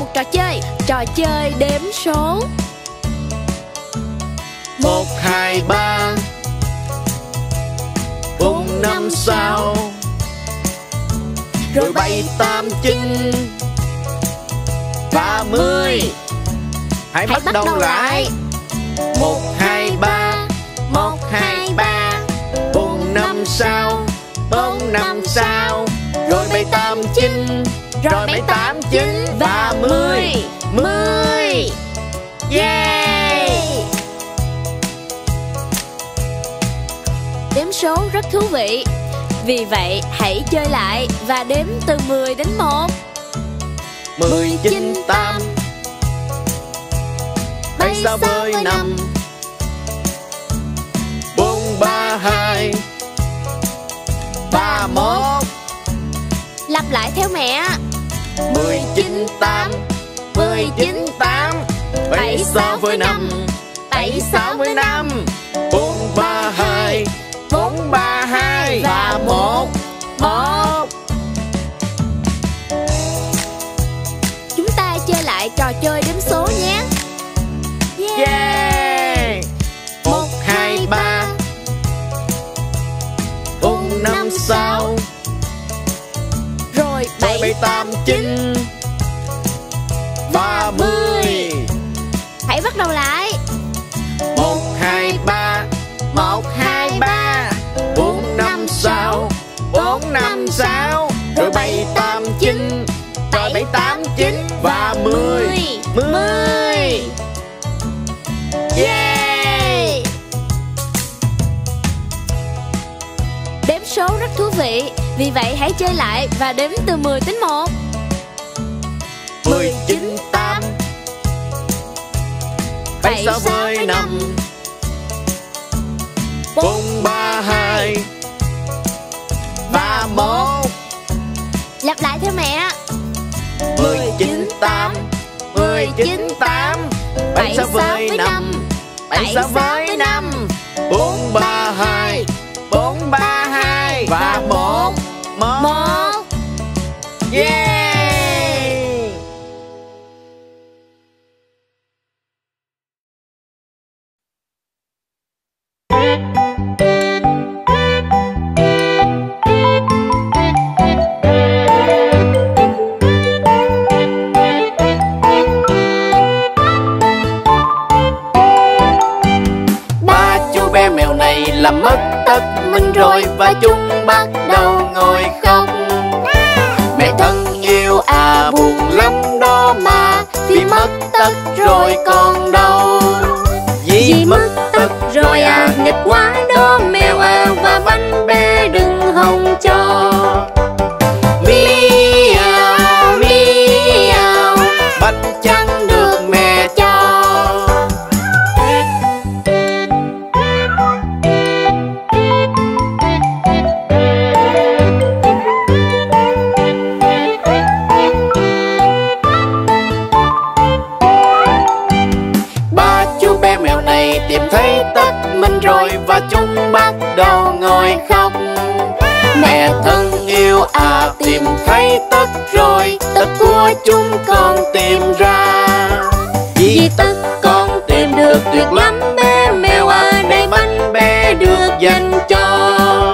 một trò chơi đếm số. 1, 2, 3 4, 5, 6 rồi 7, 8, 9 và 10. Hãy bắt đầu lại. 1, 2, 3 1, 2, 3 4, 5, 6 4, 5, 6 rồi 7, 8, 9 rồi 7, 8, 9 và 10. 10. Yeah! Đếm số rất thú vị. Vì vậy hãy chơi lại và đếm từ 10 đến 1. 10, 9, 8 7 so với 5 4, 3, 2 3, 1. Lặp lại theo mẹ. 10, 9, 8 10, 9, 8 7 so với 5 7 so với 5 4, 3, 2 4, 3, 2 và 1. 1. Chúng ta chơi lại trò chơi đếm số nhé. Yeah! 1, 2, 3 4, 5, 6 Rồi 7, 8, 9 và 10. Hãy bắt đầu lại. 1, 2, 3 1, 2, 3 4, 5, 6 4, 5, 6 rồi 7, 8, 9 rồi 7, 8, 9 và 10. 10. Yeah! Đếm số rất thú vị. Vì vậy hãy chơi lại và đếm từ 10 đến 1. 10, 9, 8 7 so với 5 4, 3, 2 và 1. Lặp lại theo mẹ. 10, 9, 8 10, 9, 8 7 so với 5 7 so với 5 4, 3, 2 4, 3, 2 và 1. 1. Yeah! Làm mất tất mình rồi và chúng bắt đầu ngồi khóc. Mẹ thân yêu à, buồn lắm đó mà, vì mất tất rồi còn đâu. Vì mất tất rồi à, nghịch quá đó mèo à, và bánh bé đừng hòng cho. Miau miau, bánh chẳng được mẹ cho. Tìm thấy tất mình rồi và chúng bắt đầu ngồi khóc. Mẹ thân yêu à, tìm thấy tất rồi, tất của chúng con tìm ra. Vì tất con tìm được tuyệt lắm bé mèo à, đây bánh bé được dành cho.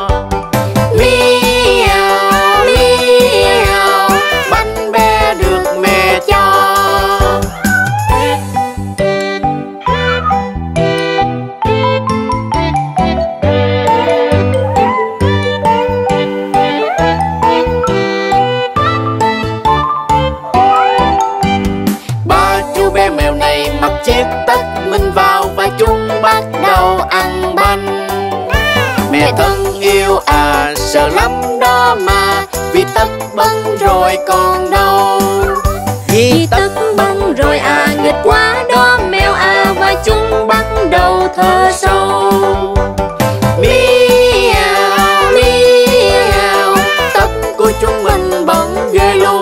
Miau miau, bánh bé được mẹ cho. Chiếc tất mình vào và chúng bắt đầu ăn bánh. Mẹ thân yêu à, sợ lắm đó mà, vì tất bẩn rồi còn đâu. Vì tất bẩn rồi à, nghịch quá đó mèo à, và chúng bắt đầu thở sâu. Miau miau, tất của chúng mình bẩn ghê luôn.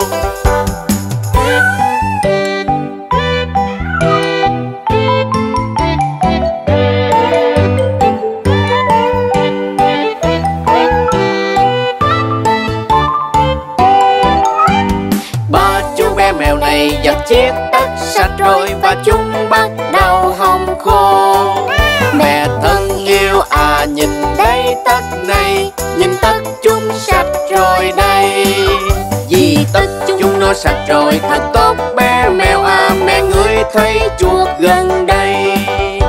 Giặt chiết tất sạch rồi và chúng bắt đầu hong khô. Mẹ thân yêu à, nhìn đây tất này, nhìn tất chúng sạch rồi đây. Vì tất chúng nó sạch rồi thật tốt bé mèo à, mẹ ngửi thấy chuột gần đây.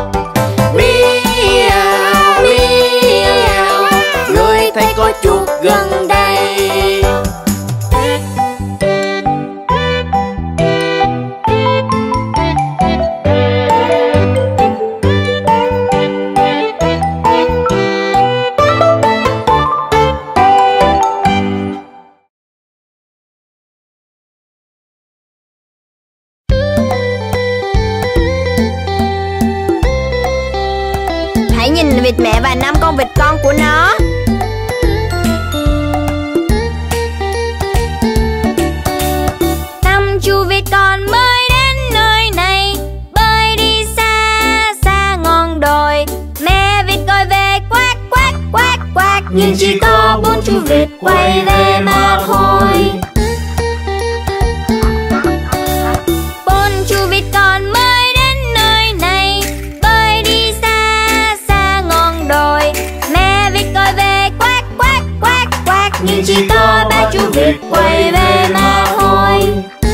Miau miau, ngửi thấy có chuột gần đây. Hãy nhìn vịt mẹ và 5 con vịt con của nó. Năm chú vịt con mới đến nơi này, bơi đi xa xa ngọn đồi. Mẹ vịt gọi về quát quát quát quát, nhưng chỉ có 4 chú vịt quay về mà thôi. 4 chú vịt con mới đến nơi này, bơi đi xa xa ngọn đồi. Mẹ vịt gọi về quát quát quát quát, nhưng chỉ có 3 chú vịt quay về mà thôi.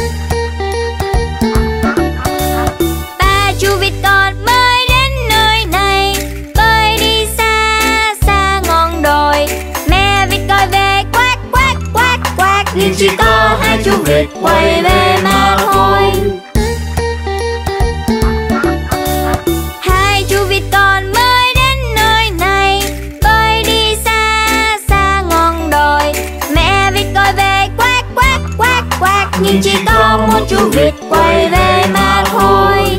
3 chú vịt con mới đến nơi này, bơi đi xa xa ngọn đồi. Mẹ vịt gọi về quát quát quát quát, nhưng chỉ có 2 chú vịt quay về mà thôi. 2 chú vịt con mới đến nơi này, bơi đi xa xa ngọn đồi. Mẹ vịt gọi về quát quát quát quát, nhưng chỉ có 1 chú vịt quay về mà thôi.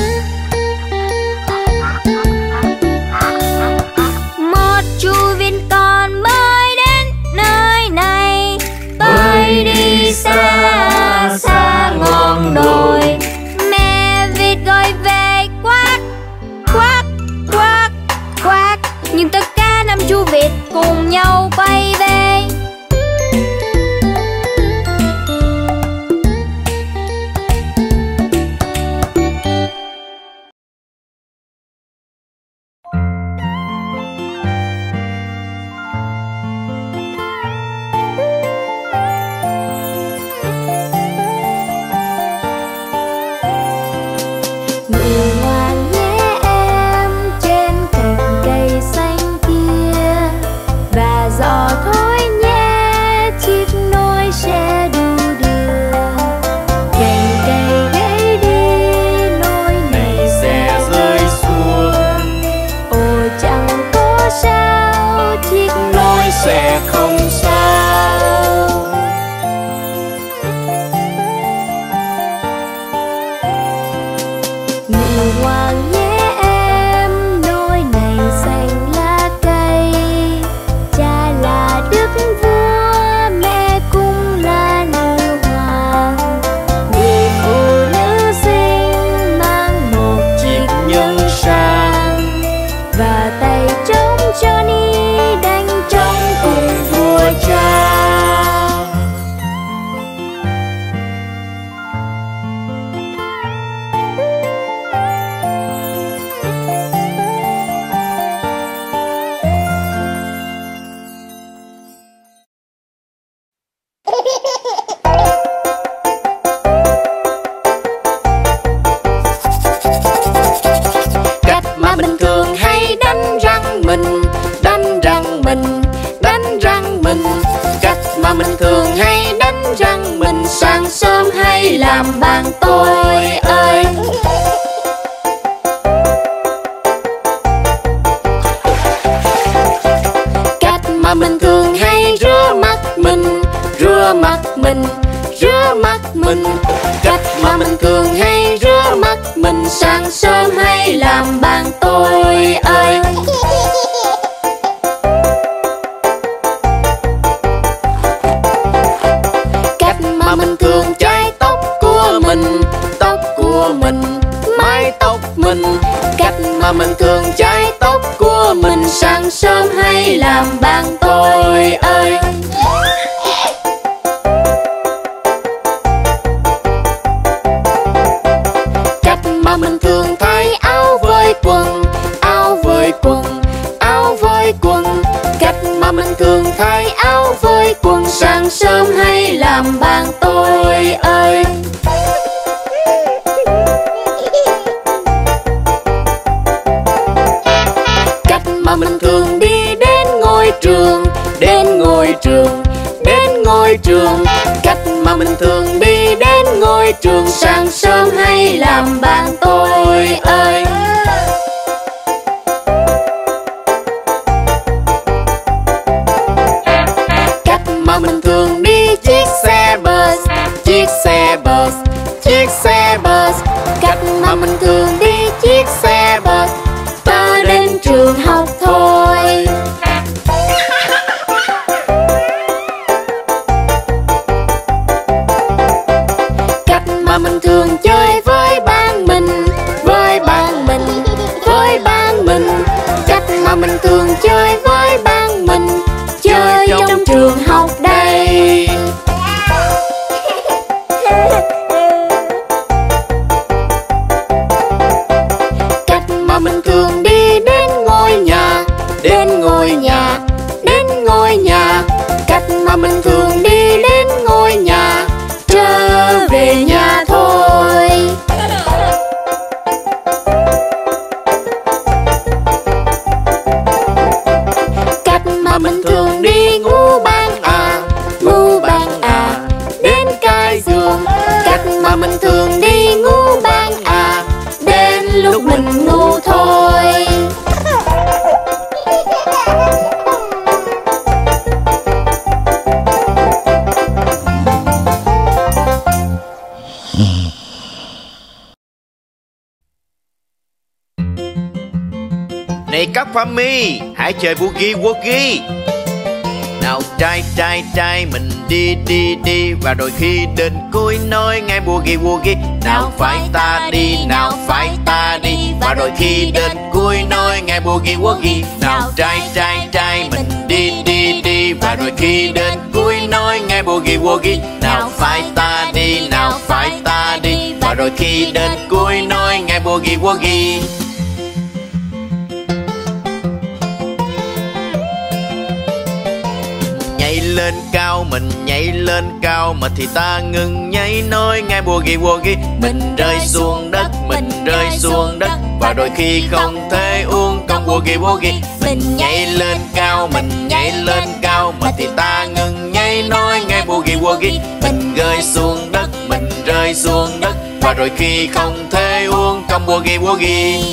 1 chú vịt con mới đến nơi này, bơi đi xa xa ngọn đồi. Mẹ vịt gọi về quát quát quát quát, nhưng tất cả 5 chú vịt cùng nhau quay về. Ngủ ngoan nhé em trên cành cây xanh kia, và gió thổi nhẹ chiếc nôi sẽ đu đưa. Cành cây gãy đi, nôi này sẽ rơi xuống. Ồ chẳng có sao, chiếc nôi Sẽ không sao. ngủ ngoan nhé em, nôi này xanh lá cây. Cha là đức vua, mẹ cũng là nữ hoàng. Vì phụ nữ sinh mang một chiếc Nhân sang và tay trống Johnny đánh trống cùng vua cha. cách mà bình thường hay đánh răng mình, đánh răng mình, đánh răng mình. Cách mà bình thường hay đánh răng mình, sáng sớm hay làm bàn tôi ơi. Cách mà bình thường hay rửa mắt mình, rửa mắt mình, rửa mắt mình. Cách mà bình thường hay rửa mắt mình, sáng sớm hay làm bàn tôi ơi. Cách mà mình thường chải tóc của mình, tóc của mình, mái tóc mình. Cách mà mình thường chải tóc của mình, sáng sớm hay làm bàn tôi ơi. với quần. Cách mà mình thường thay áo với quần, sáng sớm hay làm bàn tôi ơi. Cách mà mình thường đi đến ngôi trường, đến ngôi trường, đến ngôi trường. Cách mà mình thường đi đến ngôi trường, sáng sớm hay làm bàn tôi ơi. Cách mà mình thường đi chiếc xe bus, chiếc xe bus, chiếc xe bus. Cách mà mình thường đi chiếc xe bus, ta đến trường học thôi. Cách mà mình thường chơi với bạn mình, với bạn mình, với bạn mình. Cách mà mình thường chơi với bạn mình, chơi trong trường học đây. Cách mà mình thường đi đến ngôi nhà, đến ngôi nhà, đến ngôi nhà. Cách mà mình thường đi đến ngôi nhà, trở về nhà thôi. Cách mà mình thường đi ngủ ban à, ngủ ban à, đến cái giường. Cách mà mình thường đi ngủ ban à, đến lúc mình ngủ thôi. Này các Fami, hãy chơi boogie woogie. Nào trai trai trai mình đi đi đi, và đôi khi đến cuối nói nghe boogie woogie. Nào phải ta đi, nào phải ta đi, và đôi khi đến cuối nói nghe boogie woogie. Nào trai trai trai mình đi đi đi, và đôi khi đến cuối nói nghe boogie woogie. Nào phải ta đi, nào phải ta đi, và đôi khi đến cuối nói nghe boogie woogie. Lên cao mình nhảy lên cao, mà thì ta ngừng nhảy nói nghe boogie woogie. Mình rơi xuống đất, mình rơi xuống đất, và đôi khi không thể uống con boogie woogie. Mình nhảy lên cao, mình nhảy lên cao, mà thì ta ngừng nhảy nói nghe boogie woogie. Mình rơi xuống đất, mình rơi xuống đất, và đôi khi không thể uống con boogie woogie.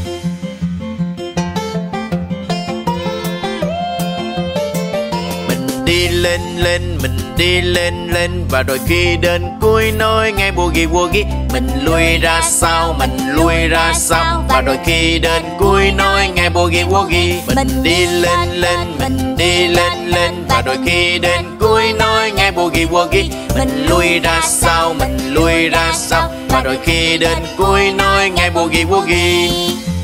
Đi lên lên mình đi lên lên, và đôi khi đến cuối nói nghe boogie woogie. Mình lui ra sau, mình lui ra sau, và đôi khi đến cuối nói nghe boogie woogie. Mình đi lên lên mình đi lên lên, và đôi khi đến cuối nói nghe boogie woogie. Mình lui ra sau, mình lui ra sau, và đôi khi đến cuối nói nghe boogie woogie.